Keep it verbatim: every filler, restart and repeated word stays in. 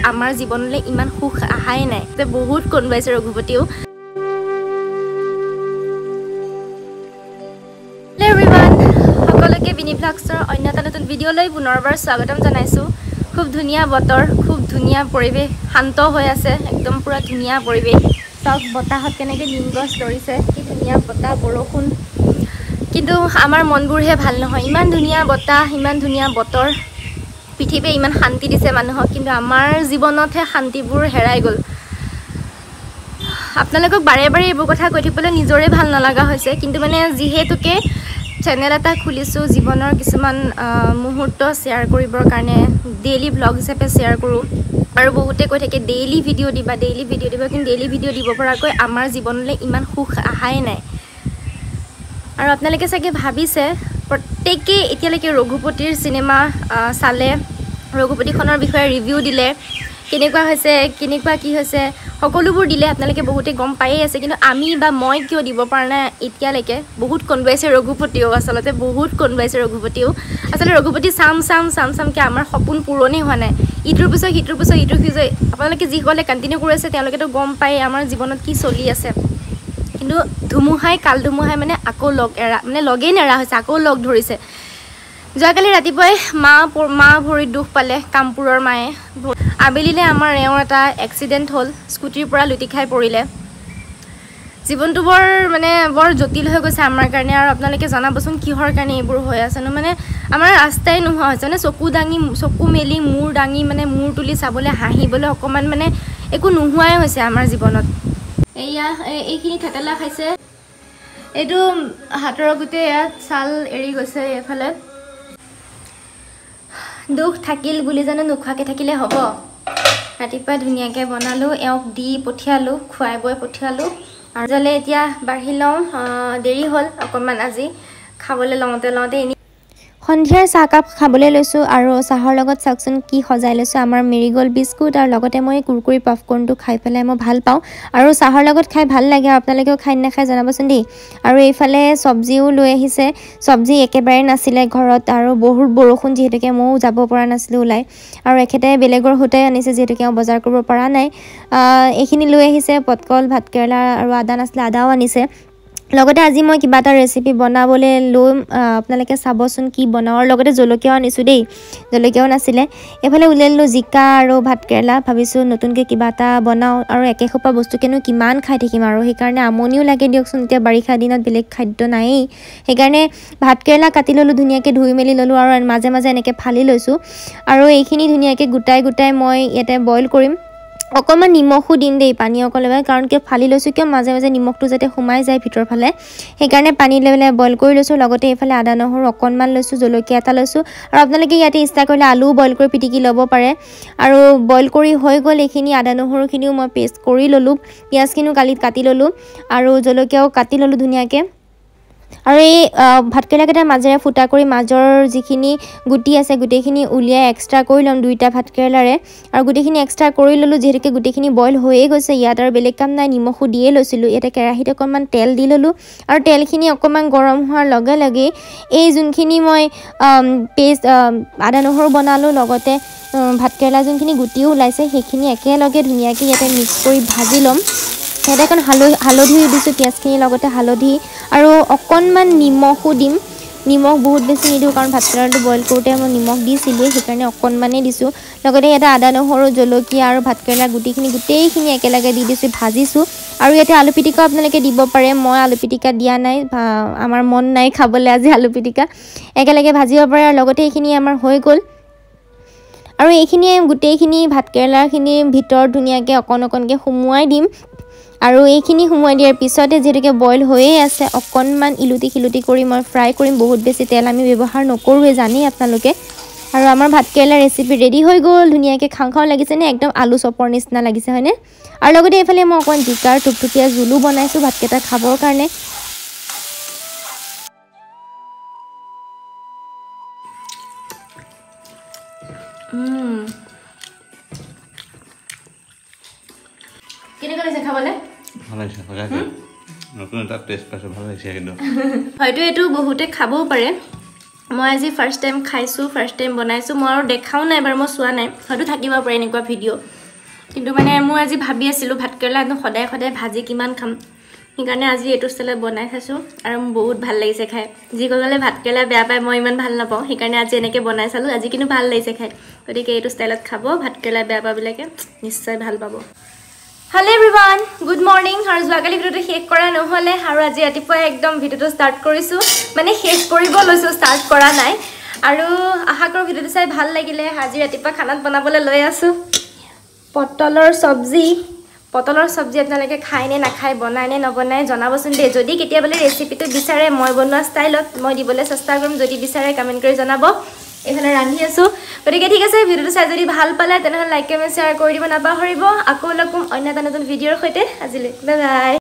আমাৰ জীৱনলৈ ইমান সুখ আহাই নাই তে বহুত কোনবাইছে ৰঘুপতিও হেল্ল এভৰিৱান সকলোকে বিনি ব্লগছৰ অন্য এটা নতুন ভিডিঅ'লৈ পুনৰবাৰ স্বাগতম জনাইছো খুব ধুনীয়া বতৰ খুব ধুনীয়া পৰিৱেশ শান্ত হৈ আছে একদম পুৰা ধুনীয়া পৰিৱেশ সব বতাহত কেনেকৈ নিম গছ লৰিছে কি ধুনীয়া বতাহ বৰষুণ কিন্তু আমাৰ মনবোৰহে ভাল নহয় ইমান ধুনীয়া বতাহ ইমান ধুনীয়া বতৰ পৃথিৱীয়ে ইমান শান্তি দিছে মানুহক কিন্তু আমাৰ জীৱনতহে শান্তিবোৰ হেৰাই গ'ল আপোনালোকক বাৰে বাৰে এইবোৰ কথা কৈ থাকিবলৈ নিজৰে ভাল নলগা হৈছে কিন্তু মানে যিহেতুকে চেনেল এটা খুলিছো জীৱনৰ কিছুমান মুহূৰ্ত শ্বেয়াৰ কৰিবৰ কাৰণে ডেইলি ব্লগ হিচাপে শ্বেয়াৰ কৰোঁ আৰু বহুতে কৈ থাকে ডেইলি ভিডিঅ' দিবা ডেইলি ভিডিঅ' দিবা কিন্তু ডেইলি ভিডিঅ' দিব পৰাকৈ আমাৰ জীৱনলৈ ইমান সুখ আহাই নাই আৰু আপোনালোকে চাগে ভাবিছে প্ৰত্যেককে এতিয়ালৈকে ৰঘুপতিৰ সিনেমা চালে ৰঘুপতিখনৰ বিষয়ে ৰিভিউ দিলে কেনেকুৱা হৈছে কেনেকুৱা কি হৈছে সকলোবোৰ দিলে আপোনালোকে বহুতে গম পায়ে আছে কিন্তু আমি বা মই কিয় দিব পৰা নাই এতিয়ালৈকে বহুত কনভাইছে ৰঘুপতিও আচলতে বহুত কনভাইছে ৰঘুপতিও আচলতে ৰঘুপতি চাম চাম চাম চামকৈ আমাৰ সপোন পূৰণেই হোৱা নাই ইটোৰ পিছত সিটোৰ পিছত ইটোৰ পিছত আপোনালোকে যিসকলে কণ্টিনিউ কৰি আছে তেওঁলোকেতো গম পায় আমাৰ জীৱনত কি চলি আছে কিন্তু ধুমুহাই কাল ধুমুহাই মানে আকৌ লগ এৰা মানে লগেই নেৰা হৈছে আকৌ লগ ধৰিছে যোৱাকালি ৰাতিপুৱাই মা মা ভৰিত দুখ পালে কামপুৰৰ মায়ে আবেলিলে আমাৰ এওঁৰ এটা এক্সিডেণ্ট হ'ল স্কুটিৰ পৰা লুটি খাই পৰিলে জীৱনটো বৰ মানে বৰ জটিল হৈ গৈছে আমাৰ কাৰণে আৰু আপোনালোকে জনাবচোন কিহৰ কাৰণে এইবোৰ হৈ আছেনো মানে আমাৰ ৰাস্তাই নোহোৱা হৈছে মানে চকু দাঙি চকু মেলি মূৰ দাঙি মানে মূৰ তুলি চাবলৈ হাঁহিবলৈ অকণমান মানে একো নোহোৱাই হৈছে আমাৰ জীৱনত এয়া এইখিনি থেতেলা খাইছে এইটো হাতৰ গোটেই ইয়াত ছাল এৰি গৈছে এইফালে দুখ থাকিল বুলি জানো নোখোৱাকৈ থাকিলে হ'ব ৰাতিপুৱা ধুনীয়াকৈ বনালোঁ এওঁক দি পঠিয়ালোঁ খুৱাই বৈ পঠিয়ালোঁ আৰু জলে এতিয়া বাঢ়ি লওঁ দেৰি হ'ল অকণমান আজি খাবলৈ লওঁতে লওঁতে এনে সন্ধিয়াৰ চাহকাপ খাবলৈ লৈছোঁ আৰু চাহৰ লগত চাওকচোন কি সজাই লৈছোঁ আমাৰ মেৰিগ'ল্ড বিস্কুট আৰু লগতে মই কুৰকুৰি পপকৰ্ণটো খাই পেলাই মই ভাল পাওঁ আৰু চাহৰ লগত খাই ভাল লাগে আৰু আপোনালোকেও খাই নাখায় জনাবচোন দেই আৰু এইফালে চব্জিও লৈ আহিছে চব্জি একেবাৰে নাছিলে ঘৰত আৰু বহুত বৰষুণ যিহেতুকে ময়ো যাব পৰা নাছিলোঁ ওলাই আৰু এখেতে বেলেগৰ সূতাই আনিছে যিহেতুকে মই বজাৰ কৰিব পৰা নাই এইখিনি লৈ আহিছে পটকল ভাতকেৰেলা আৰু আদা নাছিলে আদাও আনিছে লগতে আজি মই কিবা এটা ৰেচিপি বনাবলৈ লৈ আপোনালোকে চাবচোন কি বনাওঁ আৰু লগতে জলকীয়াও আনিছোঁ দেই জলকীয়াও নাছিলে এইফালে উলিয়ালোঁ জিকা আৰু ভাতকেৰেলা ভাবিছোঁ নতুনকৈ কিবা এটা বনাওঁ আৰু একেসোপা বস্তুকেনো কিমান খাই থাকিম আৰু সেইকাৰণে আমনিও লাগে দিয়কচোন এতিয়া বাৰিষা দিনত বেলেগ খাদ্য নায়েই সেইকাৰণে ভাতকেৰেলা কাটি ল'লোঁ ধুনীয়াকৈ ধুই মেলি ল'লোঁ আৰু মাজে মাজে এনেকৈ ফালি লৈছোঁ আৰু এইখিনি ধুনীয়াকৈ গোটাই গোটাই মই ইয়াতে বইল কৰিম অকণমান নিমখো দিম দেই পানী অকল লৈ কাৰণ কিয় ফালি লৈছোঁ কিয় মাজে মাজে নিমখটো যাতে সোমাই যায় ভিতৰ ফালে সেইকাৰণে পানী লৈ পেলাই বইল কৰি লৈছোঁ লগতে এইফালে আদা নহৰু অকণমান লৈছোঁ জলকীয়া এটা লৈছোঁ আৰু আপোনালোকে ইয়াতে ইচ্ছা কৰিলে আলুও বইল কৰি পিটিকি ল'ব পাৰে আৰু বইল কৰি হৈ গ'ল এইখিনি আদা নহৰুখিনিও মই পেষ্ট কৰি ল'লোঁ পিঁয়াজখিনিও কালিত কাটি ল'লোঁ আৰু জলকীয়াও কাটি ল'লোঁ ধুনীয়াকৈ আৰু এই ভাতকেৰেলাকেইটাৰ মাজেৰে ফুটা কৰি মাজৰ যিখিনি গুটি আছে গোটেইখিনি উলিয়াই এক্সট্ৰা কৰি ল'ম দুইটা ভাতকেৰেলাৰে আৰু গোটেইখিনি এক্সট্ৰা কৰি ল'লোঁ যিহেতুকে গোটেইখিনি বইল হৈয়ে গৈছে ইয়াত আৰু বেলেগ কাম নাই নিমখো দিয়ে লৈছিলোঁ ইয়াতে কেৰাহীত অকণমান তেল দি ল'লোঁ আৰু তেলখিনি অকণমান গৰম হোৱাৰ লগে লগে এই যোনখিনি মই পেষ্ট আদা নহৰু বনালোঁ লগতে ভাতকেৰেলা যোনখিনি গুটিও ওলাইছে সেইখিনি একেলগে ধুনীয়াকৈ ইয়াতে মিক্স কৰি ভাজি ল'ম ইয়াতে অকণ হালধি হালধি দিছোঁ পিঁয়াজখিনিৰ লগতে হালধি আৰু অকণমান নিমখো দিম নিমখ বহুত বেছি নিদিওঁ কাৰণ ভাতকেৰেলাটো বইল কৰোঁতে মই নিমখ দিছিলোঁ সেইকাৰণে অকণমানেই দিছোঁ লগতে ইয়াতে আদা নহৰু জলকীয়া আৰু ভাতকেৰেলা গুটিখিনি গোটেইখিনি একেলগে দি দিছোঁ ভাজিছোঁ আৰু ইয়াতে আলু পিটিকাও আপোনালোকে দিব পাৰে মই আলু পিটিকা দিয়া নাই আমাৰ মন নাই খাবলৈ আজি আলু পিটিকা একেলগে ভাজিব পাৰে আৰু লগতে এইখিনি আমাৰ হৈ গ'ল আৰু এইখিনিয়ে গোটেইখিনি ভাতকেৰেলাখিনিৰ ভিতৰত ধুনীয়াকৈ অকণ অকণকৈ সুমুৱাই দিম আৰু এইখিনি সুমুৱাই দিয়াৰ পিছতে যিহেতুকে বইল হৈয়ে আছে অকণমান ইলুটি খিলুটি কৰি মই ফ্ৰাই কৰিম বহুত বেছি তেল আমি ব্যৱহাৰ নকৰোঁৱে জানেই আপোনালোকে আৰু আমাৰ ভাতকেৰেলা ৰেচিপি ৰেডি হৈ গ'ল ধুনীয়াকৈ খাওঁ খাওঁ লাগিছেনে একদম আলু চপৰ নিচিনা লাগিছে হয়নে আৰু লগতে এইফালে মই অকণমান জিকাৰ টুপটুপীয়া জোলো বনাইছোঁ ভাতকেইটা খাবৰ কাৰণে কেনেকুৱা লাগিছে খাবলৈ ভাল লাগিছে সঁচাকৈ নতুন এটা টেষ্ট পাইছোঁ ভাল লাগিছে কিন্তু হয়তো এইটো বহুতে খাবও পাৰে মই আজি ফাৰ্ষ্ট টাইম খাইছো ফাৰ্ষ্ট টাইম বনাইছো মই আৰু দেখাও নাই এবাৰ মই চোৱা নাই হয়তো থাকিব পাৰে এনেকুৱা ভিডিঅ' কিন্তু মানে মই আজি ভাবি আছিলো ভাতকেৰেলা একদম সদায় সদায় ভাজি কিমান খাম সেইকাৰণে আজি এইটো ষ্টাইলত বনাই খাইছো আৰু মোৰ বহুত ভাল লাগিছে খাই যি কলে ভাতকেৰেলা বেয়া পায় মই ইমান ভাল নাপাওঁ সেইকাৰণে আজি এনেকৈ বনাই চালো আজি কিন্তু ভাল লাগিছে খাই গতিকে এইটো ষ্টাইলত খাব ভাতকেৰেলা বেয়া পাবিলাকে নিশ্চয় ভাল পাব Hello everyone, good morning. আৰু যোৱাকালি ভিডিঅ'টো শেষ কৰা নহলে আৰু আজি ৰাতিপুৱা একদম ভিডিঅ'টো ষ্টাৰ্ট কৰিছো মানে শেষ কৰিব লৈছো ষ্টাৰ্ট কৰা নাই আৰু আশা কৰো ভিডিঅ'টো চাই ভাল লাগিলে আজি ৰাতিপুৱা খানাত বনাবলৈ লৈ আছো পটলৰ সবজি পটলৰ সবজি আপোনালোকে খায় নে নাখায় বনায় নে নবনায় জনাবচোন দে যদি কেতিয়াবালে ৰেচিপিটো বিচাৰে মই বনোৱা ষ্টাইলত মই দিবলৈ চেষ্টা কৰিম যদি বিচাৰে কমেন্ট কৰি জনাব এফালে ৰান্ধি আছো গতিকে ঠিক আছে ভিডিঅ'টো চাই যদি ভাল পালে তেনেহলে লাইক কমেন্ট শ্বেয়াৰ কৰি দিব নাপাহৰিব আকৌ লগ পাম অন্য এটা নতুন ভিডিঅ'ৰ সৈতে আজিলৈ বাই বাই